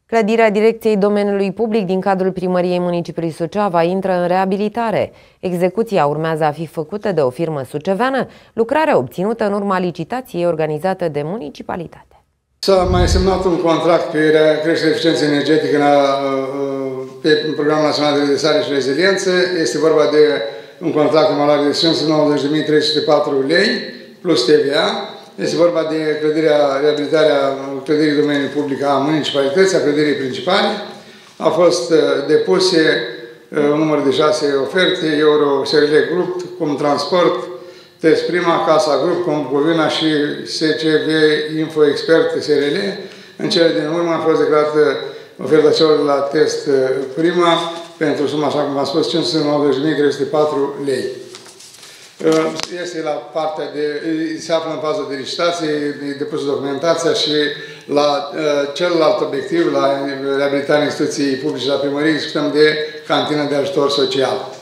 Clădirea Direcției Domeniului Public din cadrul Primăriei Municipiului Suceava intră în reabilitare. Execuția urmează a fi făcută de o firmă suceveană, lucrarea obținută în urma licitației organizată de municipalitate. S-a mai semnat un contract pe creșterea eficienței energetice pe Programul Național de Redresare și Reziliență. Este vorba de un contract în valoare de 590.304 lei plus TVA. Este vorba de reabilitarea clădirii domeniului public a municipalității, a clădirii principale. Au fost depuse un număr de 6 oferte, Euro SRL Group, Cum Transport, Test Prima, Casa Group, Compovina și SCV Info Expert SRL. În cele din urmă a fost declarată oferta celor de la Test Prima pentru suma, așa cum am spus, 590.304 lei. Este la partea se află în fază de licitație, depusă documentația și la celălalt obiectiv, la reabilitarea instituției publice la primărie, discutăm de cantină de ajutor social.